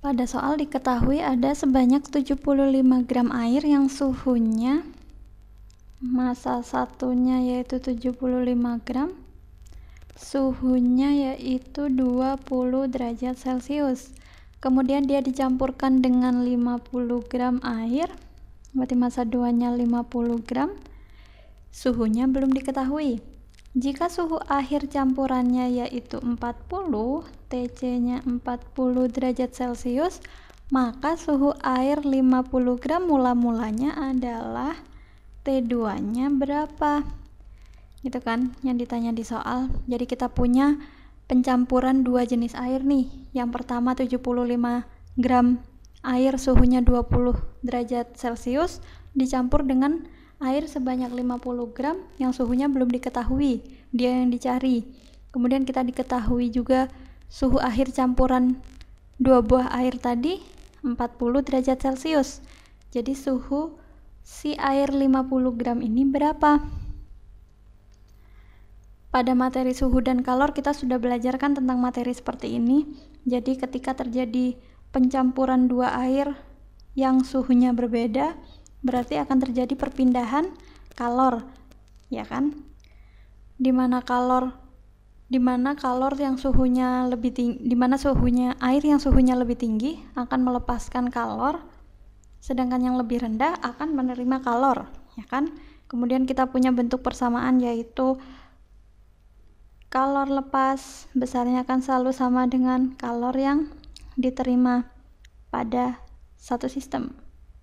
Pada soal diketahui ada sebanyak 75 gram air yang suhunya massa satunya yaitu 75 gram, suhunya yaitu 20 derajat Celcius. Kemudian dia dicampurkan dengan 50 gram air, berarti massa 2-nya 50 gram, suhunya belum diketahui. Jika suhu akhir campurannya yaitu 40, TC-nya 40 derajat Celcius, maka suhu air 50 gram mula-mulanya adalah T2-nya berapa? Gitu kan, yang ditanya di soal. Jadi kita punya pencampuran dua jenis air nih. Yang pertama 75 gram air suhunya 20 derajat Celcius dicampur dengan air sebanyak 50 gram yang suhunya belum diketahui, dia yang dicari. Kemudian kita diketahui juga suhu akhir campuran dua buah air tadi 40 derajat Celcius. Jadi suhu si air 50 gram ini berapa? Pada materi suhu dan kalor kita sudah belajarkan tentang materi seperti ini. Jadi ketika terjadi pencampuran dua air yang suhunya berbeda, berarti akan terjadi perpindahan kalor, ya kan? Dimana kalor yang suhunya lebih tinggi, dimana suhunya air yang suhunya lebih tinggi akan melepaskan kalor, sedangkan yang lebih rendah akan menerima kalor, ya kan? Kemudian kita punya bentuk persamaan yaitu kalor lepas besarnya akan selalu sama dengan kalor yang diterima pada satu sistem.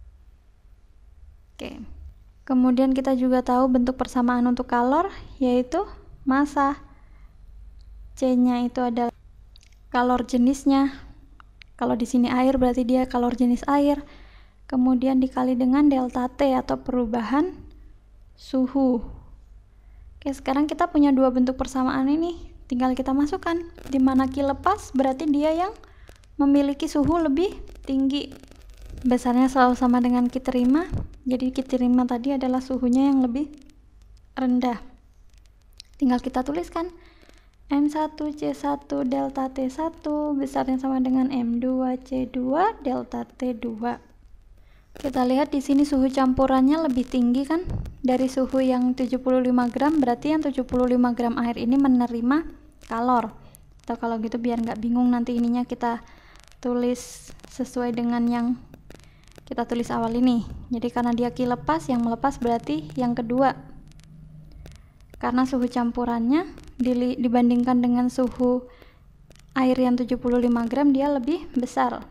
Oke. Kemudian kita juga tahu bentuk persamaan untuk kalor yaitu massa. C-nya itu adalah kalor jenisnya. Kalau di sini air berarti dia kalor jenis air. Kemudian dikali dengan delta T atau perubahan suhu. Oke, sekarang kita punya dua bentuk persamaan ini. Tinggal kita masukkan. Di mana Q lepas berarti dia yang memiliki suhu lebih tinggi. Besarnya selalu sama dengan Q terima. Jadi Q terima tadi adalah suhunya yang lebih rendah. Tinggal kita tuliskan M1C1 delta T1 besarnya sama dengan M2C2 delta T2. Kita lihat di sini suhu campurannya lebih tinggi kan dari suhu yang 75 gram, berarti yang 75 gram air ini menerima kalor. Atau kalau gitu biar nggak bingung nanti ininya kita tulis sesuai dengan yang kita tulis awal ini. Jadi karena dia Q lepas, yang melepas berarti yang kedua. Karena suhu campurannya dibandingkan dengan suhu air yang 75 gram dia lebih besar.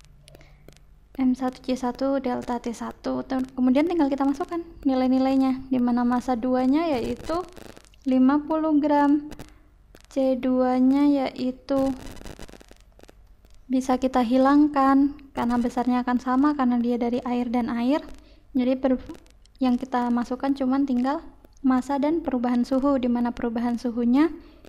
M1C1 delta T1. Kemudian tinggal kita masukkan nilai-nilainya, di mana massa 2-nya yaitu 50 gram, C2-nya yaitu bisa kita hilangkan karena besarnya akan sama karena dia dari air dan air. Jadi yang kita masukkan cuman tinggal massa dan perubahan suhu, di mana perubahan suhunya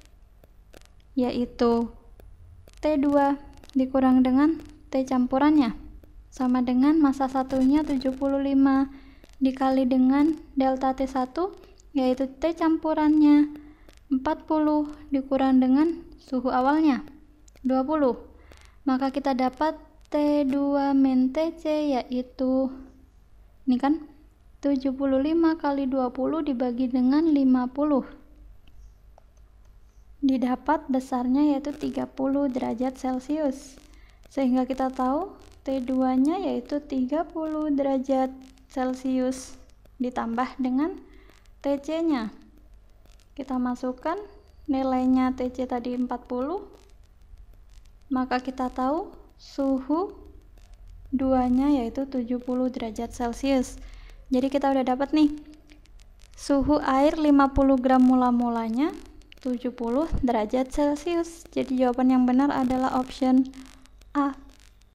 yaitu T2 dikurang dengan T campurannya sama dengan massa satunya 75 dikali dengan delta T1 yaitu T campurannya 40 dikurang dengan suhu awalnya 20. Maka kita dapat T2 min TC yaitu ini kan 75 kali 20 dibagi dengan 50. Didapat besarnya yaitu 30 derajat Celcius. Sehingga kita tahu T2-nya yaitu 30 derajat Celcius ditambah dengan TC-nya. Kita masukkan nilainya TC tadi 40. Maka kita tahu suhu 2-nya yaitu 70 derajat Celcius. Jadi kita udah dapat nih suhu air 50 gram mula-mulanya 70 derajat Celcius. Jadi jawaban yang benar adalah option A.